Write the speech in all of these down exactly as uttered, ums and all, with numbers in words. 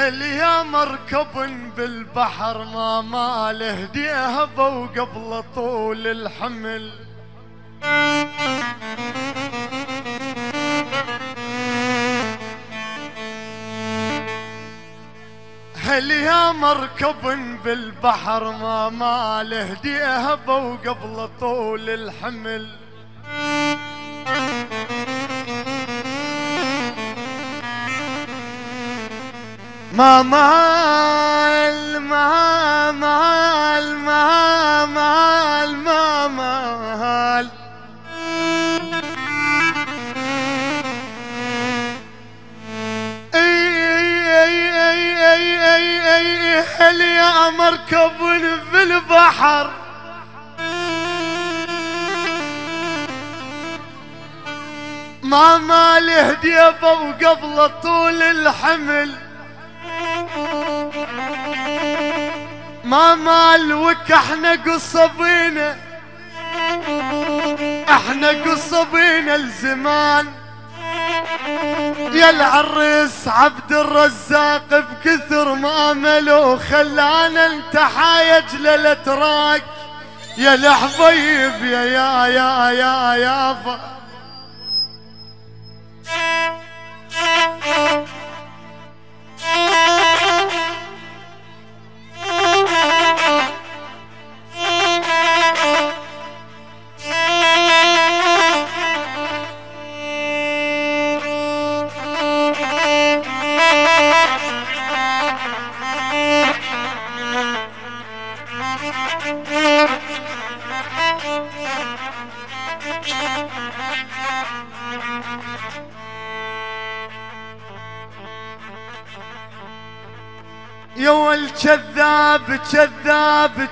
هل يا مركب بالبحر ما ماله ديهبه وقبل طول الحمل. هل يا مركب بالبحر ما ماله ديهبه وقبل طول الحمل. ما مال ما مال ما مال ما مال اي اي اي اي اي اي هل يا مركب بالبحر ما ماله ديبه وقبل طول الحمل. ما مال وك احنا قصبينا احنا قصبينا الزمان. يا العريس عبد الرزاق بكثر ما ملو خلانا انت حايج للاتراك. يا الحبيب يا يا يا يا يابا يا الكذاب كذاب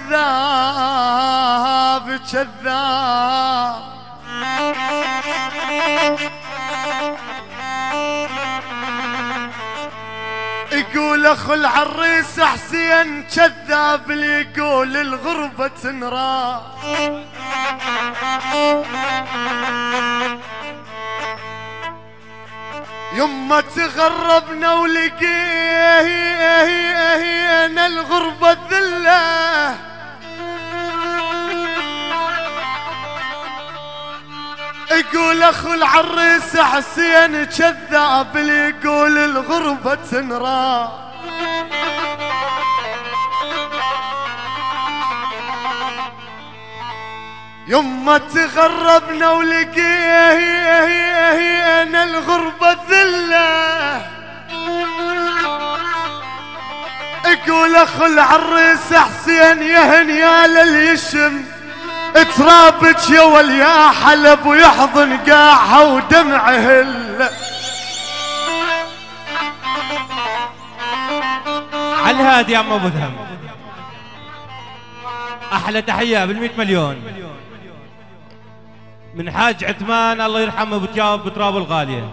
كذاب كذاب. يقول اخو العريس حسين كذاب اللي يقول الغربة تنرى. يما تغربنا ولقينا الغربة ذلة. يقول اخو العريس حسين كذاب اللي يقول الغربة تنرى. يما تغربنا ولقينا الغربة ذلة. يقول اخو العريس حسين يا هنيال اليشم ترابك يا وليا حلب ويحضن قاعها ودمعه هل. على الهادي يا عم ابو ذهم احلى تحيه بالمئة مليون من حاج عثمان الله يرحمه بتجاوب بتراب الغاليه.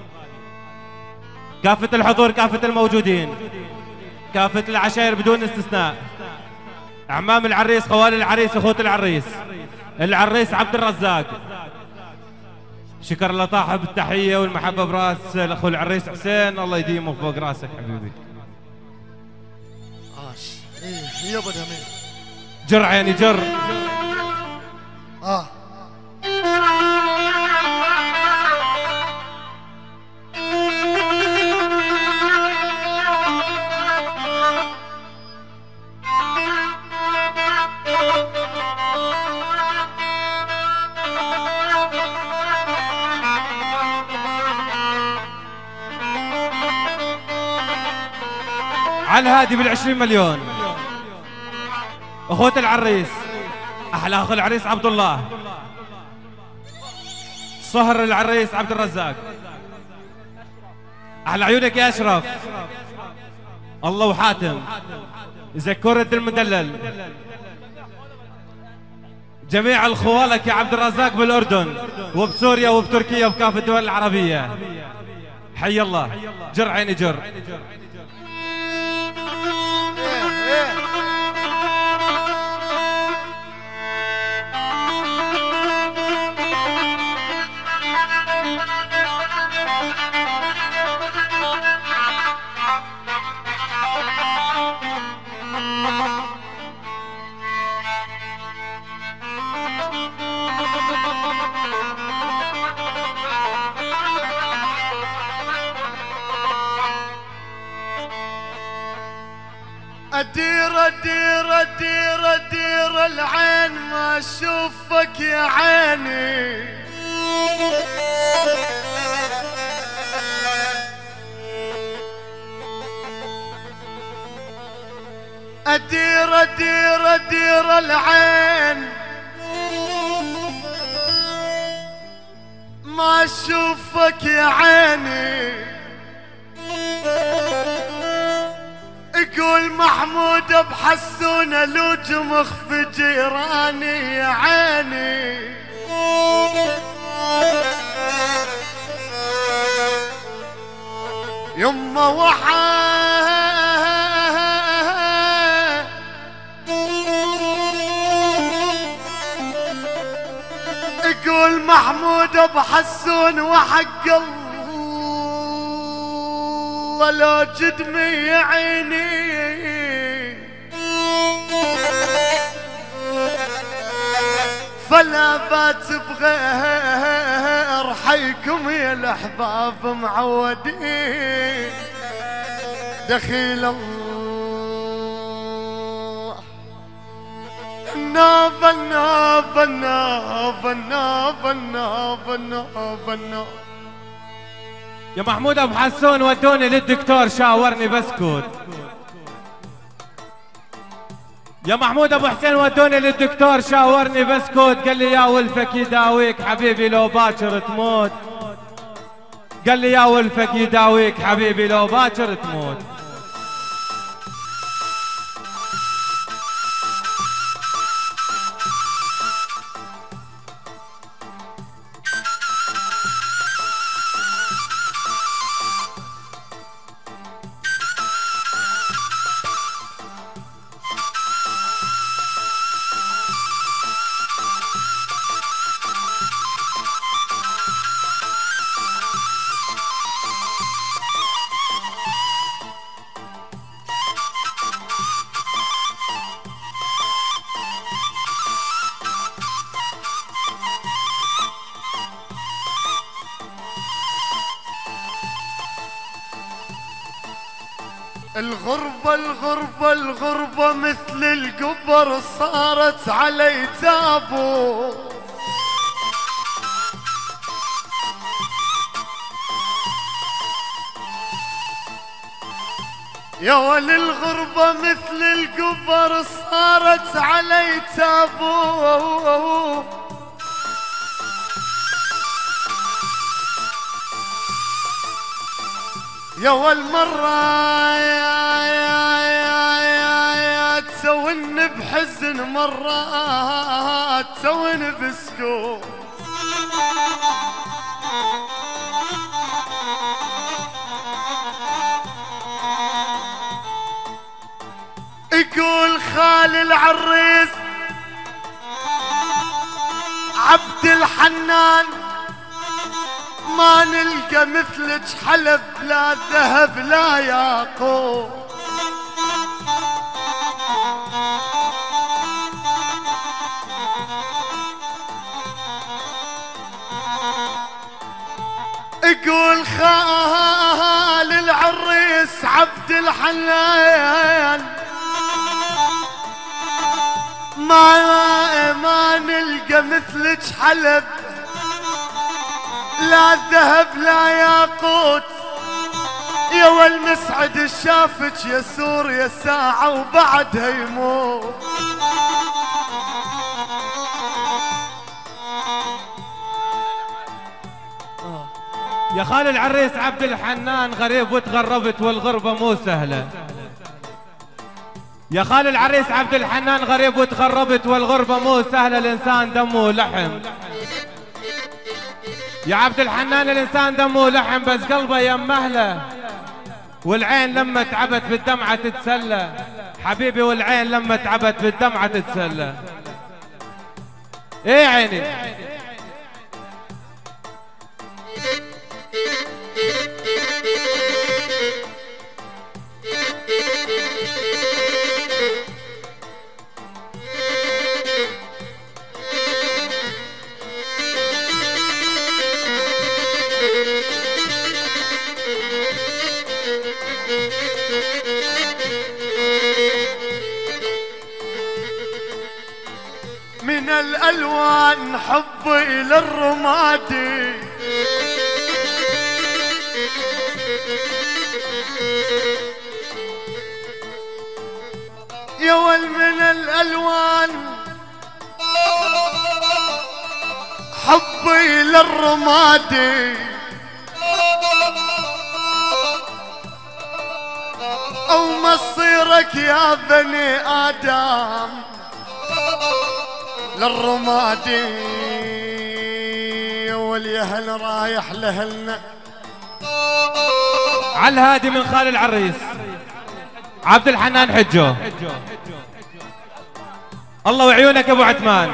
كافه الحضور كافه الموجودين كافه العشائر بدون استثناء اعمام العريس خوال العريس اخوة العريس العريس عبد الرزاق. شكر لطاحب التحيه والمحبه براس الاخو العريس حسين الله يديمه فوق راسك حبيبي. عاش ايه يا ابو دهمين جر عيني جر. اه على الهادي بالعشرين مليون اخوة العريس احلى اخو العريس عبد الله صهر العريس عبد الرزاق. احلى عيونك يا اشرف الله وحاتم زكورة المدلل. جميع الخوالك يا عبد الرزاق بالاردن وبسوريا وبتركيا وبكافة الدول العربية حي الله. جر عيني جر. أدير أدير أدير أدير العين ما أشوفك يا عيني، أدير أدير أدير العين ما أشوفك يا عيني. يقول محمود بحسون لوج مخفي جيراني يا عيني، يما وحا يقول محمود بحسون وحق الله لو جدمي يا عيني، فلا بات بغير حيكم يا الاحباب معودين. دخيل الله الناب الناب الناب الناب الناب الناب الناب. يا محمود ابو حسون ودوني للدكتور شاورني بسكت. يا محمود ابو حسين ودوني للدكتور شاورني بسكت، قال لي يا ولفك يداويك حبيبي لو باكر تموت، قال لي يا ولفك يداويك حبيبي لو باكر تموت. الغربة الغربة الغربة مثل القبر صارت علي تابوت، يا ول الغربة مثل القبر صارت علي تابوت. يا والمرة يا يا يا يا يا تسويني بحزن، مرة تسويني بسكوت. يقول خالي العريس عبد الحنان ما نلقى مثلك حلب لا ذهب لا ياقوت. يقول خال العريس عبد الحنان ما ما نلقى مثلك حلب لا ذهب لا ياقوت. يا والمسعد شافك يا سوريا ساعة وبعدها يموت. يا خال العريس عبد الحنان غريب وتغربت والغربة مو سهلة. يا خال العريس عبد الحنان غريب وتغربت والغربة مو سهلة، الإنسان دمه لحم. يا عبد الحنان الإنسان دمه لحم بس قلبه يم أهله، والعين لما تعبت بالدمعة تتسلى حبيبي، والعين لما تعبت بالدمعة تتسلى. ايه عيني من الألوان حبي للرمادي يا ول من الألوان حبي للرمادي أو مصيرك يا بني آدم للرمادي واليهل رايح لهلنا على الهادي من خال العريس عبد الحنان حجو. الله وعيونك يا ابو عثمان.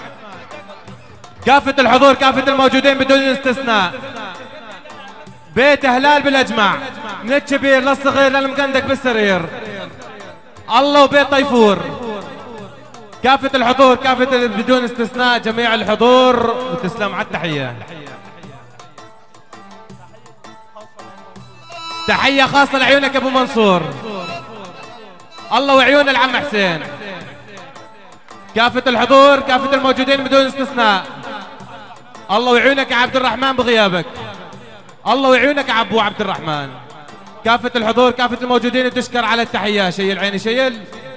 كافة الحضور كافة الموجودين بدون استثناء، بيت هلال بالاجمع من الكبير للصغير للمقندق بالسرير. الله وبيت طيفور. كافة الحضور كافة بدون استثناء جميع الحضور وتسلم على التحية. تحية خاصة لعيونك ابو منصور. الله وعيون العم حسين. كافة الحضور كافة الموجودين بدون استثناء. الله وعيونك يا عبد الرحمن بغيابك. الله وعيونك يا عبو عبد الرحمن. كافة الحضور كافة الموجودين تشكر على التحية. شيل عيني شيل.